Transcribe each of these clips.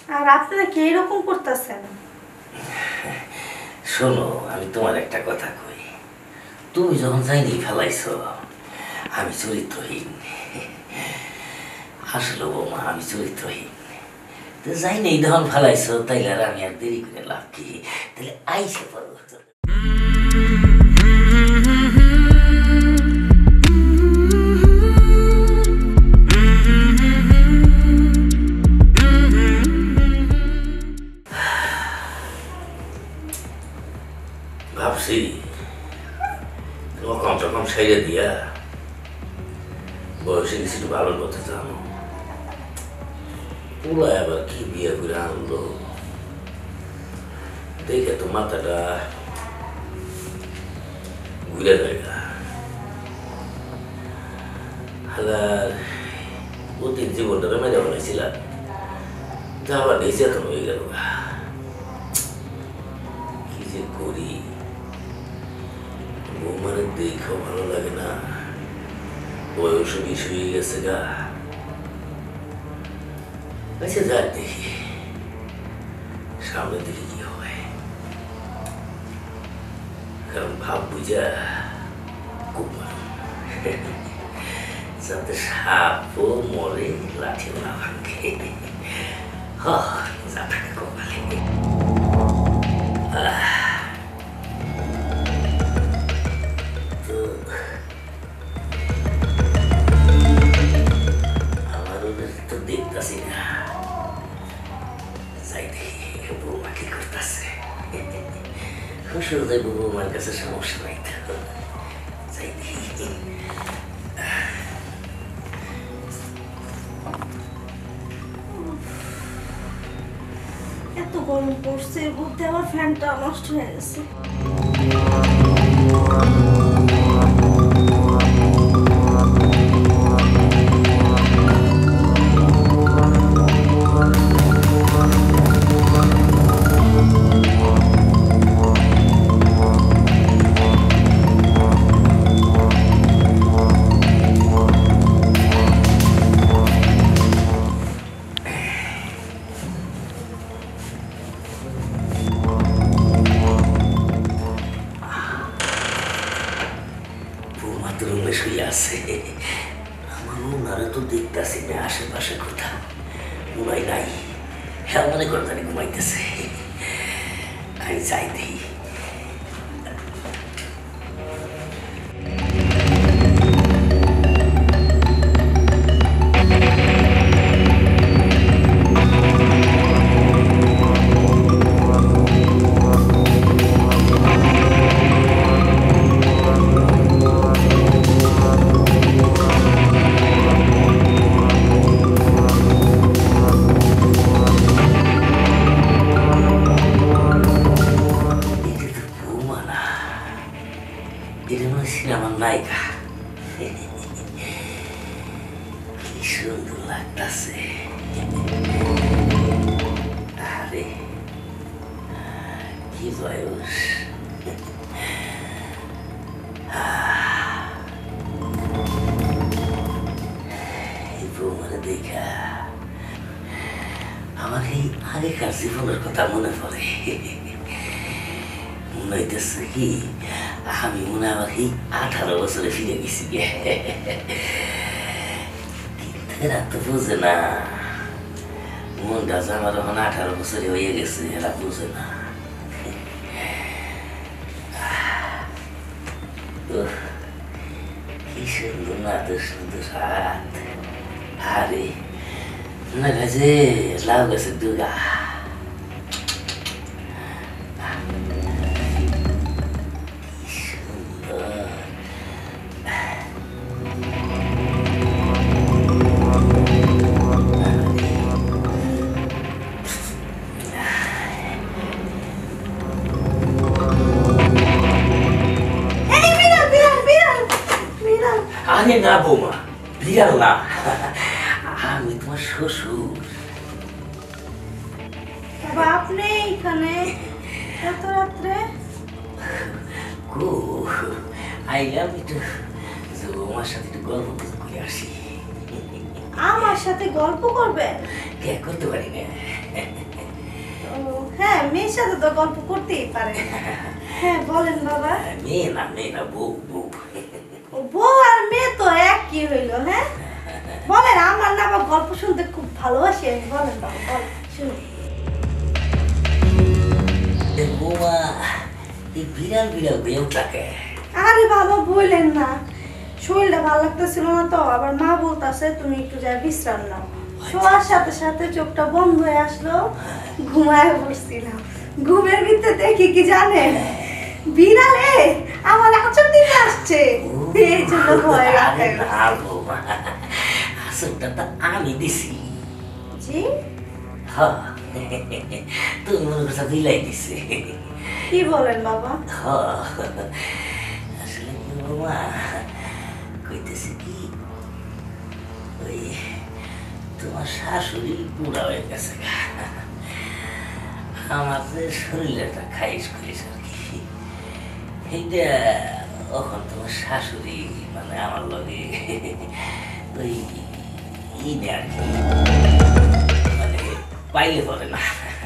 আর আপনারা কি এরকম করতেছেন? শোনো, আমি তোমার একটা কথা কই। তুমি যখন যাইনি ফেলাইছো আমি চরিত্রহীন। আসলে বৌমা আমি চরিত্রহীন। তো যাইনি যখন ফেলাইছো তাইলে আর আমি আর দেরি করে লাভ কি? তাহলে আইসে পারো। ভাবছি রকম টকম সাইডে দিয়া বয়সে কিছু ভালো কথা জানো, পুরো আবার কি বিয়ে করে আনলো দেখে তো মাথাটা ঘুরে যায়। হালার অতীত জীবনটা মেরে বলেছিলাম, যাওয়ার নির্যাতন হয়ে গেল। কি যে করি, বৌমারের দেখেও ভালো লাগে না, বয়স বিষ হয়ে গেছে গা। আচ্ছা যাক দেখি সামনের দিকে কি হয়, কারণ ভাব বুঝা খুব ভালো, যাতে সাপও মরে লাঠিও না ভাঙে। যা থাকে কপালে। Shsur যাইব বৌমার কাছে, সমস্যা নাই তো, যাই দেখি। এত গরম পড়ছে, এর মধ্যে আমার ফ্যানটা নষ্ট হয়ে গেছে। আমার ওনারা তো দেখতেছি না আশেপাশে কোথাও, উনাই নাই। হ্যাঁ মনে করে জানি ঘুমাইতেছে। আমি যাই দেখি। সিনেমার নায়িকা, কি সুন্দর লাগতেছে। আরে কি বয়স, এই বৌমারে দেখা আমার এই আগেকার জীবনের কথা মনে পড়ে। মনে হইতেছে কি আমি মনে আবার এই 18 বছরে ফিরে গেছি। এরা তো বুঝে না, মনটা যে আমার এখন 18 বছরে হয়ে গেছে, এরা বুঝে না। কি সুন্দর না, তো সুন্দর হাত। আরে মনে হয় যে লাউ গাছের দুগা। আরে না বৌমা, বিড়াল না, আমি তোমার শ্বশুর। বাবা আপনি এখানে এত রাত্রে? আইলাম একটু বৌমার সাথে একটু গল্প করে আসি। আমার সাথে গল্প করবেন? করতে পারি না। ও হ্যাঁ, মেয়ের সাথে তো গল্প করতেই পারে। হ্যাঁ বলেন বাবা। মেয়ে না বউ বউ। ও বউ আর মেয়ে তো একই হইলো। হ্যাঁ বলেন, আমার না আবার গল্প শুনতে খুব ভালোবাসি আমি। বলেন বাবা, বলেন শুনুন। বৌমা এই বিড়াল বিড়াল বেউ থাকে। আরে বাবা বললেন না, শরীরটা ভালো লাগতেছিল না তো, আবার মা বলতেছে তুমি একটু যা বিশ্রাম নাও। শোয়ার সাথে সাথে চোখটা বন্ধ হয়ে আসলো, ঘুমায় বসছিলাম। ঘুমের ভিতরে দেখি কি জানেন, বিড়ালে আমার আঁচল দিকে আসছে। এই জন্য ভয় লাগে। আসলটা তো আমি দিছি। জি হ্যাঁ, তুমি মনে করছো বিলাই দিছে। কি বলেন বাবা? আসলে কি বাবা কইতেছে কি, ওই তোমার শাশুড়ি বুড়া হয়ে গেছে, আমার যে শরীরটা খাইশ করিস আর কি, এইটা এখন তোমার শাশুড়ি মানে আমার লগে ওই ইনে আর কি, মানে পাইলে পরে না।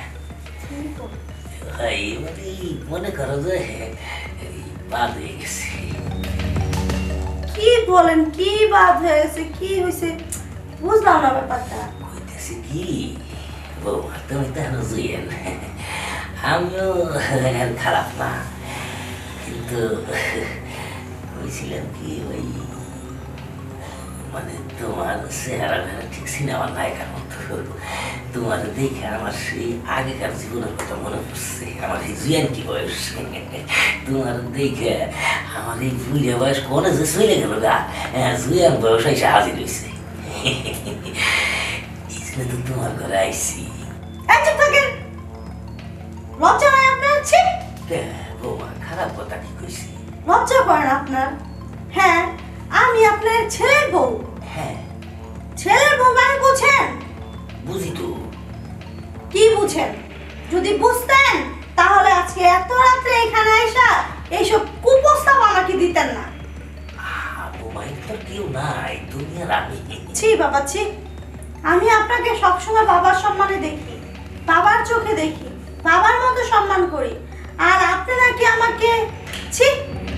মানে মনে করো যে বাদ হয়ে গেছে। কি বলেন, কি বাদ হয়ে গেছে, কি হয়েছে বুঝলাম না ব্যাপারটা। কইতেছি কি বৌমা, তুমি তো এখনো জুয়েন, আমিও খারাপ না, কিন্তু বলছিলাম কি ওই মানে তোমার চেহারা ঠিক সিনেমার নায়িকার মতো। তোমার দেখে আমার সেই আগেকার জীবনের কথা মনে পড়ছে, আমার এই জুয়ান কি বয়স, তোমার দেখে আমার এই বুড়িয়া বয়স কোনে যে চলে গেল গা, জুয়ান বয়স এসে হাজির হয়েছে। এই জন্য তো তোমার ঘরে আইসি। লজ্জা হয় আপনার? বৌমা খারাপ কথা কি কইছি? লজ্জা করেন আপনার? হ্যাঁ আমি আপনার ছেলের বউ। হ্যাঁ ছেলের বউ মানে বুঝেন? বুঝি তো। কি বুঝেন? যদি বুঝতেন তাহলে আজকে এত রাত্রে এখানে আইসা এইসব কুপ্রস্তাব আমাকে দিতেন না। বৌমা তো কেউ নাই, তুমি আর আমি। ছি বাবা ছি, আমি আপনাকে সবসময় বাবার সম্মানে দেখি, বাবার চোখে দেখি, বাবার মতো সম্মান করি, আর আপনি নাকি আমাকে ছি।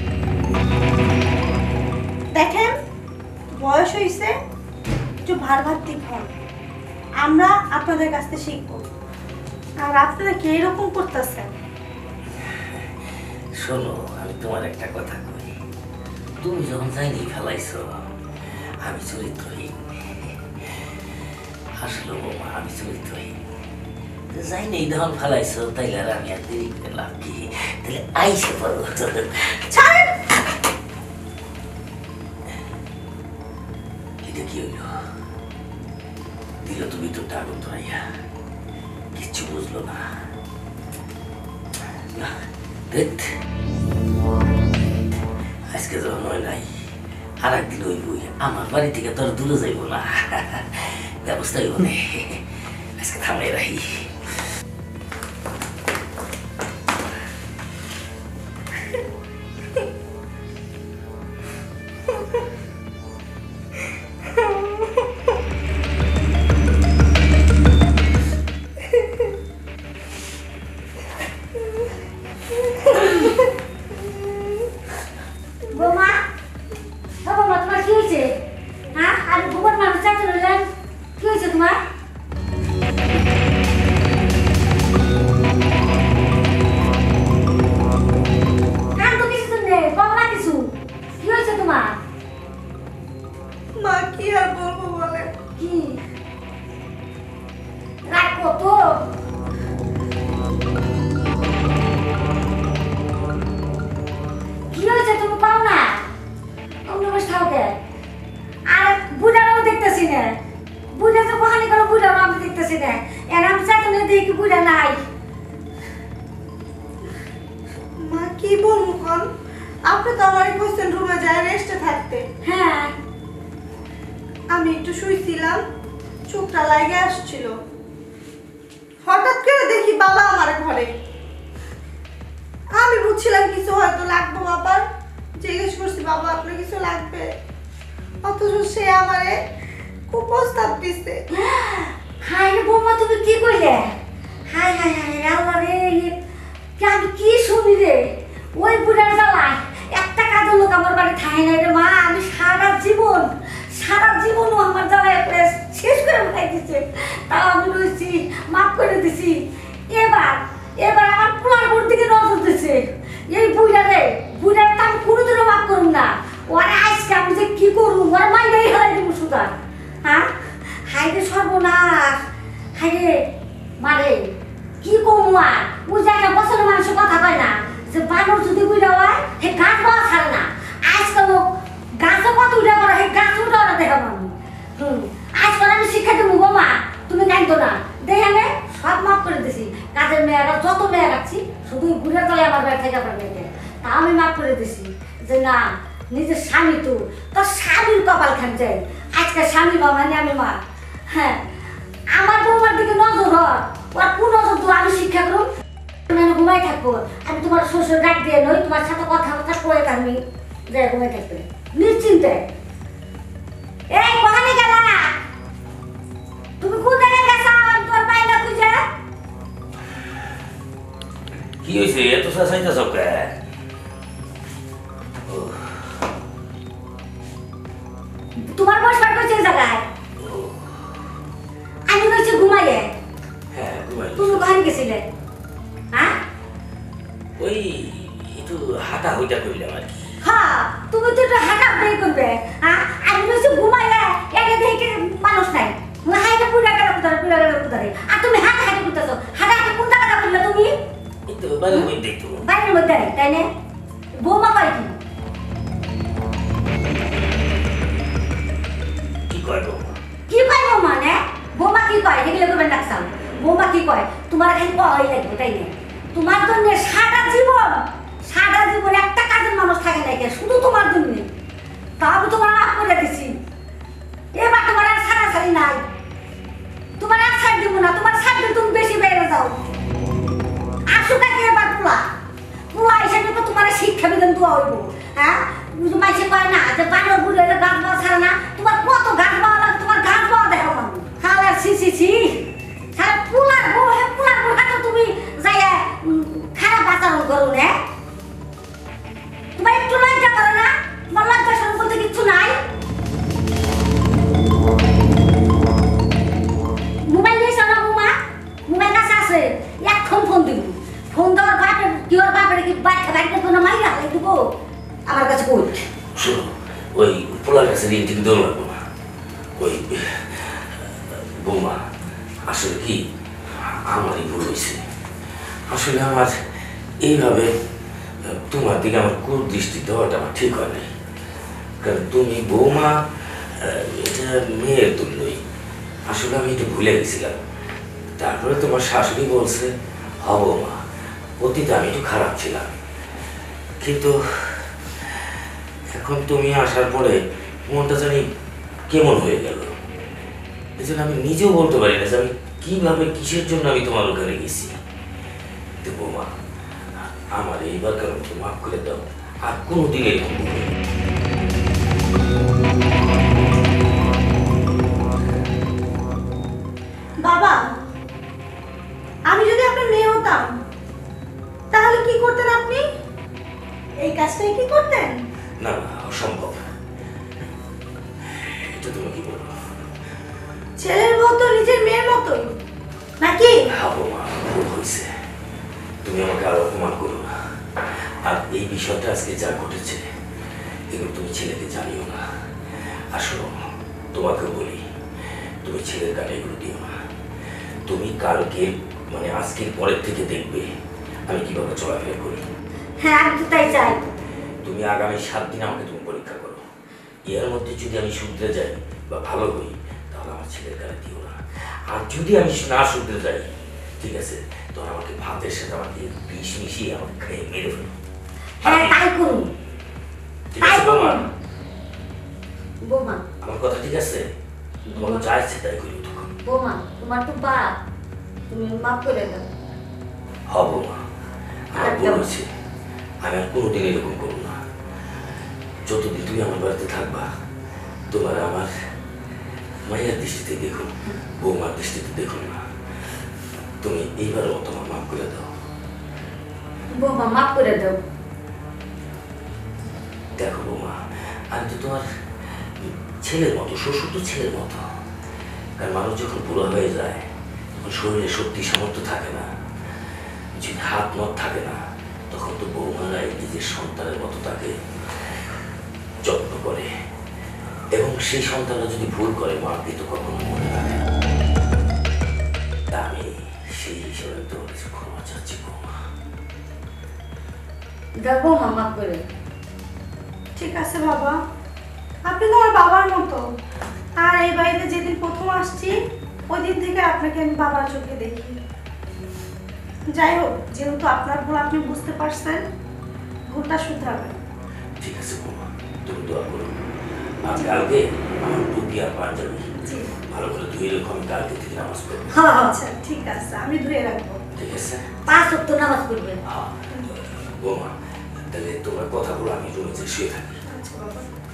দেখেন বয়স হয়েছে, একটু ভারভাত্তিক হন, আমরা আপনাদের কাছ থেকে শিখবো। আর আপনারা কি এরকম করতেছেন? শোনো, আমি তোমার একটা কথা কই, তুমি যখন যাইনি ফেলাইছো আমি চরিত্রহীন। আসলে বৌমা আমি চরিত্রহীন, যাই নেই যখন ফেলাইছো তাইলে আর আমি আর দেরি করে লাভ কি, তাহলে আইসে পারো। ছাড়েন। এটা কি হইল? দিল তুমি তো আগুন ধরাইয়া, কিচ্ছু বুঝলো না। আজকে যখন হয় নাই, আর একদিন হইবই, আমার বাড়ি থেকে তোর দূরে যাইব না, ব্যবস্থা হইব না। আজকে থামাই রাখি। আমি একটু শুইছিলাম, চোখটা লাগে আসছিল, হঠাৎ করে দেখি বাবা আমার ঘরে। আমি বুঝছিলাম কিছু হয়তো লাগবে, বাবার জিজ্ঞেস করছি বাবা আপনার কিছু লাগবে, অথচ সে আমারে কুপ্রস্তাব দিছে। হাই রে বৌমা, তুমি কি কইলে? হাই হাই হাই করে দিছি এবার এবার আমার পোলার উপর দিকে নজর দিছে এই বুইড়ার তো আমি কোনোদিনও মাফ করুম না ওরা আজকে আমি যে কি করুম ওরা মাইনাই হারাই দেবো সুদা হ্যাঁ হাইরে সর্বনাশ হাইরে মারে কি করবো আর ওই যে একটা বছরের মানুষের কথা কয় না যে বানর যদি বুইড়া হয় হে গাছ পাওয়া ছাড়ে না আজকাল গাছও কত উঠা করে হে গাছ উঠা ওরা দেখাবো আমি আজকাল আমি শিক্ষা দেবো গো মা তুমি জানতো না দেখে সব মাফ করে দিছি কাজের মেয়েরা যত মেয়ে রাখছি শুধু ঘুরে তলে আমার বাড়ি থেকে পারবে তা আমি মাফ করে দিছি যে না নিজের স্বামী তোর স্বামীর কপাল খান চাই আজকে স্বামী বাবানি আমি মা হ্যাঁ আমার বৌমার দিকে নজর হয় ওর কোন নজর তো আমি শিক্ষা করুন তুমি ঘুমাই থাকবো আমি তোমার শ্বশুর ডাক দিয়ে নই তোমার সাথে কথা করে থাকবি যে ঘুমাই থাকবে নিশ্চিন্তে এই কোথায় গেলা তুমি কোন জায়গায় গেছো তোর পাইলা খুঁজে কি হয়েছে এত সাসাইতা সবকে তোমার বসবার কোন জায়গায় আমি বসে ঘুমাইয়ে হ্যাঁ ঘুমাই তুমি ঘরে গেছিলে হ্যাঁ ওই একটু হাঁটা হুইটা করলাম আর কি হ্যাঁ তুমি তো একটু হাঁটা হুটাই করবে হ্যাঁ আমি বসে ঘুমাইয়ে একে দেখে মানুষ নাই হাইটা পুরা গেল কোথায় আর তুমি হাঁটা হাঁটা করতেছো হাঁটা হাঁটা কোন জায়গাটা করলে তুমি এই তো বাড়ির মধ্যে একটু বাইরের মধ্যে তাই না বৌমা পাই কি কয় বৌমা কি কয় বৌমা নে বৌমা কি কয় এগুলো করবেন ডাকসাম বৌমা কি কয় তোমার খালি কয় লাগবে তাই না তোমার জন্য সারা জীবন একটা কাজের মানুষ থাকে না শুধু তোমার জন্য তা আমি তোমার মাফ করে দিছি এবার তোমার আর ছাড়াছাড়ি নাই তোমার আর ছাড় দিব না তোমার ছাড় দিলে তুমি বেশি বেড়ে যাও আসুকা কি এবার পোলা হিসেবে তো তোমার শিক্ষা বিধান দেওয়া হইব হ্যাঁ মাইসে কয় না যে বানর বুড়ে গাছ পাওয়া ছাড়ে না তোমার কত গাছ পাওয়া লাগে তোমার গাছ পাওয়া দেখো আমি খাওয়ার ছি সারা পোলার বউ হাতে তুমি যাই খারাপ আচরণ করো না তোমার একটু লজ্জা করে না তোমার লজ্জা সরম বলতে কিচ্ছু নাই মোবাইল নিয়েছ না বৌমা মোবাইল কাছে আছে এখন ফোন দিব ফোন দেওয়ার বাপের কি ওর বাপের কি বাড়িতে কোনো মাইরা দিব আমার কাছে কই শোনো ওই পোলার কাছে রিং টিং দেওয়া লাগবো না ওই বৌমা আসলে কি আমারই ভুল হয়েছে আসলে আমার এইভাবে তোমার দিকে আমার কুদৃষ্টি দেওয়াটা আমার ঠিক হয় নাই কারণ তুমি বৌমা এটা মেয়ের তুল্যই আসলে আমি একটু ভুলে গেছিলাম তারপরে তোমার শাশুড়ি বলছে হব মা অতীতে আমি একটু খারাপ ছিলাম কিন্তু এখন তুমি আসার পরে মনটা জানি কেমন হয়ে গেল এই জন্য আমি নিজেও বলতে পারি না যে আমি কিভাবে কিসের জন্য আমি তোমার ওখানে গেছি বৌমা আমার এইবার কারণ তো মাফ করে দাও আর কোনোদিন এরকম বাবা আমি যদি আপনার মেয়ে হতাম তাহলে কি করতেন আপনি এই কাজটাই কি করতেন না না অসম্ভব এটা তুমি কি বলো ছেলের বউ তো নিজের মেয়ের মতোই নাকি ভাবো মা ভুল হয়েছে তুমি আমাকে আর অপমান করো না আর এই বিষয়টা আজকে যা ঘটেছে এগুলো তুমি ছেলেকে জানিও না আসলে তোমাকে বলি তুমি ছেলের কানে এগুলো দিও না তুমি কালকে মানে আজকের পরের থেকে দেখবে আমি কিভাবে চলাফেরা করি হ্যাঁ আমি তো তাই চাই তুমি আগামী 7 দিন আমাকে তুমি পরীক্ষা করো এর মধ্যে যদি আমি শুধরে যাই বা ভালো হই তাহলে আমার ছেলের কানে দিও না আর যদি আমি না শুধরে যাই ঠিক আছে তখন আমাকে ভাতের সাথে আমাকে বিষ মিশিয়ে আমাকে খেয়ে মেরে ফেলো হ্যাঁ তাই করুন ঠিক আছে বৌমা বৌমা আমার কথা ঠিক আছে তোমাকে যা ইচ্ছে তাই করি তখন বৌমা তোমার তো বাপ তুমি মাফ করে দাও হব মা আমার ভুল হয়েছে আমি আর কোনোদিন এরকম করবো না যতদিন তুমি আমার বাড়িতে থাকবা তোমার আমার মায়ের দৃষ্টিতে দেখুন বৌমার দৃষ্টিতে দেখুন না তুমি এইবারের মতো আমার মাফ করে দাও বৌমা মাফ করে দাও দেখো বৌমা আমি তো তোমার ছেলের মতো শ্বশুর তো ছেলের মতো কারণ মানুষ যখন বুড়ো হয়ে যায় যখন শরীরে শক্তি সামর্থ্য থাকে না, যদি হাত নখ থাকে না, তখন তো বৌমারাই নিজের সন্তানের মতো তাকে যত্ন করে, এবং সেই সন্তানরা যদি ভুল করে মাকে তো কখনো মনে রাখে না। তা আমি সেই হিসাবে তো কিছু ক্ষমা চাচ্ছি বৌমা। দেখো মাফ করে। ঠিক আছে বাবা, আপনি তো আমার বাবার মতো। আর এই বাড়িতে যেদিন প্রথম আসছি ওই দিন থেকে আপনাকে আমি বাবার চোখে দেখি। যাই হোক, যেহেতু আপনার ভুল আপনি বুঝতে পারছেন, ভুলটা শুধরাবেন। ঠিক আছে বৌমা, তুমি দোয়া করো। আর কালকে আমার টুপি আর পাঞ্জাবি ভালো করে ধুয়ে রেখো, আমি কালকে থেকে নামাজ পড়বো। হ্যাঁ আচ্ছা ঠিক আছে, আমি ধুয়ে রাখবো। ঠিক আছে? 5 ওয়াক্ত নামাজ পড়বে। হ্যাঁ বৌমা, তাহলে তোমার কথাগুলো আমি রুমে শুয়ে থাকি। আচ্ছা বাবা।